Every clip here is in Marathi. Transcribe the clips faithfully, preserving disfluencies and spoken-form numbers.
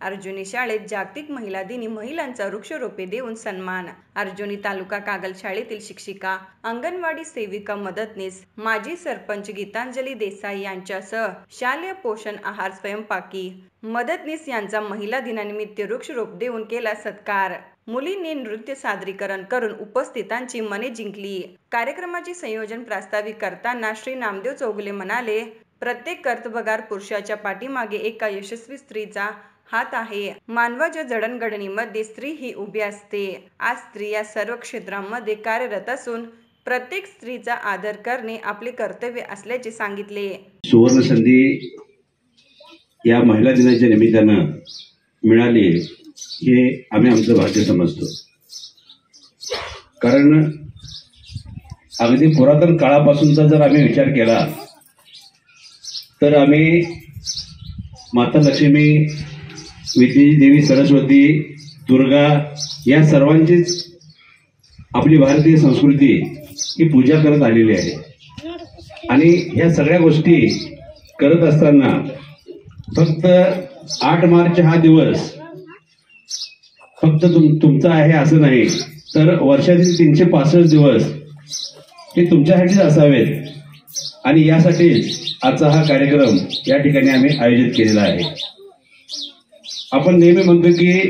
अर्जुनी शाळेत जागतिक महिला दिनी महिलांचा वृक्षरोपे देऊन सन्मान। अर्जुनी तालुका कागल शाळेतील शिक्षिका, अंगणवाडी सेविका, मदतनीस, माजी सरपंच गीतांजली देसाई यांच्यासह शालेय पोषण आहार स्वयंपाकी मदतनीस यांचा महिला दिनानिमित्त वृक्षरोप देऊन केला सत्कार। मुलींनी नृत्य सादरीकरण करून उपस्थितांची मने जिंकली। कार्यक्रमाचे संयोजन प्रास्ताविक करताना श्री नामदेव चौगुले म्हणाले, प्रत्येक कर्तबगार पुरुषाच्या पाठीमागे एका यशस्वी स्त्रीचा हात आहे। मानवाच्या जडणघडणीमध्ये स्त्री ही उभी असते। आज स्त्रिया सर्व क्षेत्रांमध्ये कार्यरत असून प्रत्येक स्त्रीचा आदर करणे आपले कर्तव्य असल्याचे सांगितले। सुवर्ण संधी या महिला दिनाच्या निमित्तानं मिळाली हे आम्ही आमचं भाग्य समजतो। कारण अगदी पुरातन काळापासूनचा जर आम्ही विचार केला तर आम्ही माता लक्ष्मी, विद्येची देवी सरस्वती, दुर्गा या सर्वांचीच आपली भारतीय संस्कृती ही पूजा करत आलेली आहे। आणि ह्या सगळ्या गोष्टी करत असताना फक्त आठ मार्च हा दिवस फक्त तुम तुमचा आहे असं नाही, तर वर्षातील तीनशे पासष्ट दिवस हे तुमच्यासाठीच असावेत। आणि यासाठी आजचा हा कार्यक्रम या ठिकाणी आम्ही आयोजित केलेला आहे। आपण नेहमी म्हणतो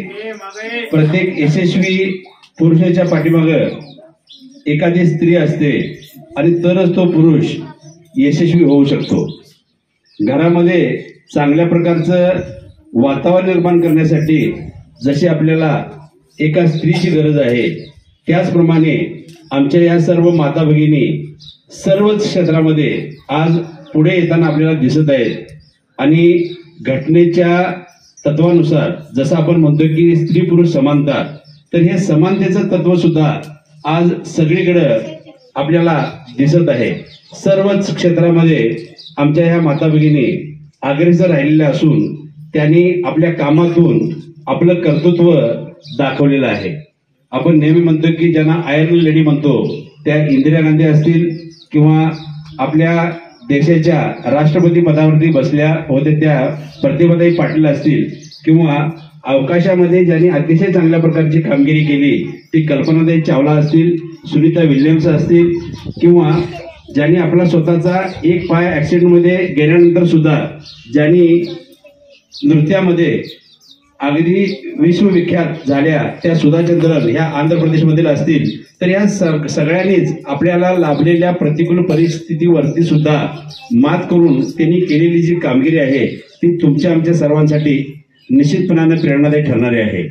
की प्रत्येक यशस्वी पुरुषाच्या पाठीमागं एखादी स्त्री असते आणि तरच तो पुरुष यशस्वी होऊ शकतो। घरामध्ये चांगल्या प्रकारचं वातावरण निर्माण करण्यासाठी जशी आपल्याला एका स्त्रीची गरज आहे, त्याचप्रमाणे आमच्या या सर्व माता भगिनी सर्वच क्षेत्रामध्ये आज पुढे येताना आपल्याला दिसत आहेत। आणि घटनेच्या तत्वानुसार जसं आपण म्हणतो की स्त्री पुरुष समानता, तर हे समानतेचं तत्व सुद्धा आज सगळीकडे आपल्याला दिसत आहे। सर्वच क्षेत्रामध्ये आमच्या ह्या माता भगिनी अग्रेसर राहिलेल्या असून त्यांनी आपल्या कामातून आपलं कर्तृत्व दाखवलेलं आहे। आपण नेहमी म्हणतो की ज्यांना आयर्न लेडी म्हणतो त्या इंदिरा गांधी असतील किंवा आपल्या देशाच्या राष्ट्रपती पदावरती बसल्या होत्या त्या प्रतिभाताई पाटील असतील, किंवा अवकाशामध्ये ज्यांनी अतिशय चांगल्या प्रकारची कामगिरी केली ती कल्पनाताई चावला असतील, सुनीता विल्यम्स असतील, किंवा ज्यांनी आपला स्वतःचा एक पाय ऍक्सिडेंटमध्ये गेल्यानंतर सुद्धा ज्यांनी नृत्यामध्ये अगदी विश्वविख्यात झाल्या त्या सुधा चंद्रन ह्या आंध्र प्रदेशमधील असतील, तर या सगळ्यांनीच आपल्याला लाभलेल्या प्रतिकूल परिस्थितीवरती सुद्धा मात करून त्यांनी केलेली जी कामगिरी आहे ती तुमच्या आमच्या सर्वांसाठी निश्चितपणाने प्रेरणादायी ठरणारी आहे।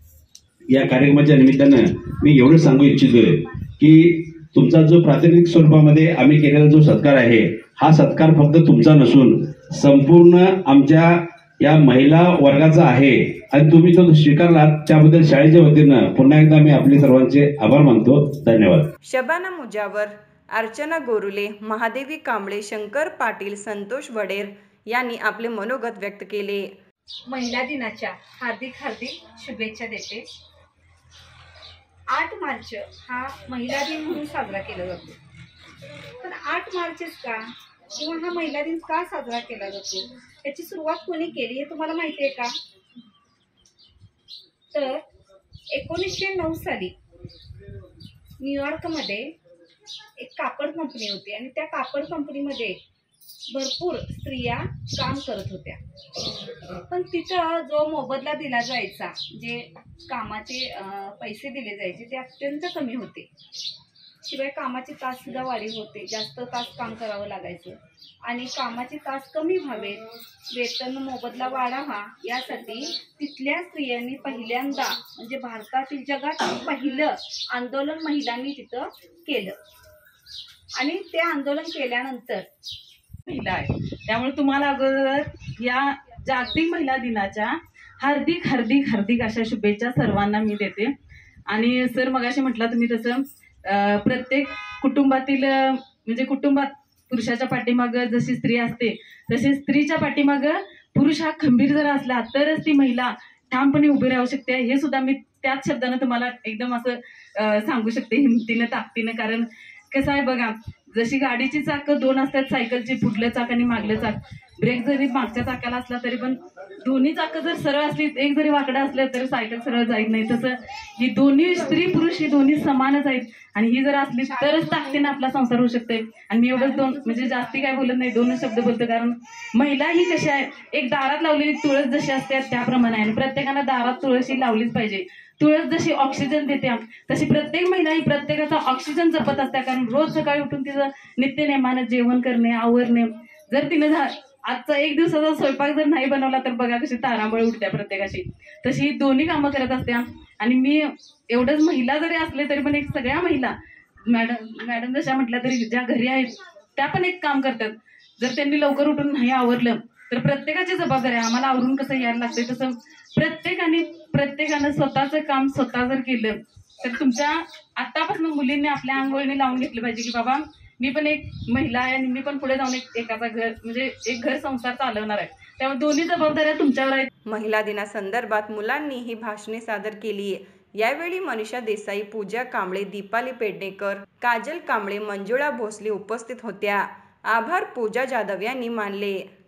या कार्यक्रमाच्या निमित्तानं मी एवढं सांगू इच्छितोय की तुमचा जो प्रातिनिधिक स्वरूपामध्ये आम्ही केलेला जो सत्कार आहे, हा सत्कार फक्त तुमचा नसून संपूर्ण आमच्या या महिला वर्गाचा आहे आणि तुम्ही तो स्वीकारला त्याबद्दल शाळेच्या वतीनं पुन्हा एकदा मी आपले सर्वांचे आभार मानतो। धन्यवाद। शबाना मुजावर, अर्चना गोरुले, महादेवी कांबळे, शंकर पाटील, संतोष वडेर यांनी आपले मनोगत व्यक्त केले। महिला दिनाच्या हार्दिक हार्दिक शुभेच्छा देते। आठ मार्च हा महिला दिन म्हणून साजरा केला जातो, पण आठ मार्चच का किंवा हा महिला दिन का साजरा केला जातो याची सुरुवात कोणी केली हे तुम्हाला माहिती आहे का? तर एकोणीसशे नऊ साली न्यूयॉर्कमध्ये एक कापड कंपनी होती आणि त्या कापड कंपनीमध्ये भरपूर स्त्रिया काम करत होत्या, पण तिथं जो मोबदला दिला जायचा, जे कामाचे पैसे दिले जायचे ते अत्यंत कमी होते। शिवाय कामाचे तास सुद्धा वाढीव होते, जास्त तास काम करावं लागायचं आणि कामाचे तास कमी व्हावेत, वेतन मोबदला वाढावा यासाठी तिथल्या स्त्रियांनी पहिल्यांदा म्हणजे भारतातील जगातील पहिलं आंदोलन महिलांनी तिथं केलं। आणि ते आंदोलन केल्यानंतर महिला आहे, त्यामुळे तुम्हाला अगोदर या जागतिक महिला दिनाच्या हार्दिक हार्दिक हार्दिक अशा शुभेच्छा सर्वांना मी देते। आणि सर मगाशी म्हटलं तुम्ही तसं प्रत्येक कुटुंबातील म्हणजे कुटुंबात पुरुषाच्या पाठीमागं जशी स्त्री असते तशी स्त्रीच्या पाठीमागं पुरुष हा खंबीर जर असला तरच ती महिला ठामपणे उभी राहू शकते। हे सुद्धा मी त्याच शब्दानं तुम्हाला एकदम असं सांगू शकते, हिमतीनं ताकदीनं। कारण कसं आहे बघा, जशी गाडीची चाक दोन असतात सायकलची, पुढलं चाक आणि मागलं चाक, ब्रेक जरी मागच्या चाकाला असला तरी पण दोन्ही चाकं जर सरळ असली, एक जरी वाकडं असलं तरी सायकल सरळ जात नाही. तसं ही दोन्ही स्त्री पुरुष ही दोन्ही समानच आहेत आणि ही जर असली तरच ताकदीने आपला संसार होऊ शकते. आणि मी एवढंच दोन म्हणजे जास्ती काय बोलत नाही, दोनच शब्द बोलतो. कारण महिला ही कशी आहे, एक दारात लावलेली तुळस जशी असते त्याप्रमाणे आहे. प्रत्येकानं दारात तुळस ही लावलीच पाहिजे. तुळस जशी ऑक्सिजन देते तशी प्रत्येक महिला ही प्रत्येकाचा ऑक्सिजन जपत असते. कारण रोज सकाळी उठून तिचं नित्यनेमानं जेवण करणे, आवरणे, जर तिनं आजचा एक दिवसाचा स्वयंपाक जर नाही बनवला तर बघा कशी तारांबळ उठत्या प्रत्येकाशी, तशी ही दोन्ही कामं करत असत्या. आणि मी एवढंच महिला जरी असले तरी पण एक सगळ्या महिला मॅडम मॅडम जशा म्हटल्या तरी ज्या घरी आहेत त्या पण एक काम करतात. जर त्यांनी लवकर उठून नाही आवरलं तर प्रत्येकाची जबाबदारी आहे. आम्हाला आवरून कसं यायला लागतंय तसं प्रत्येकाने प्रत्येकानं स्वतःचं काम स्वतः जर केलं तर तुमच्या आतापासून मुलींनी आपल्या अंगवळणी लावून घेतलं पाहिजे की बाबा मी पण एक महिला आहे आणि मी पण पुढे जाऊन एक एखादा घर म्हणजे एक घर संसार चालवणार आहे. त्यामुळे दोन्ही जबाबदाऱ्या तुमच्यावर आहेत. महिला दिनासंदर्भात मुलांनी ही भाषणे सादर केली. यावेळी मनीषा देसाई, पूजा कांबळे, दीपाली पेडणेकर, काजल कांबळे, मंजुळा भोसले उपस्थित होत्या. आभार पूजा जाधव यांनी मानले.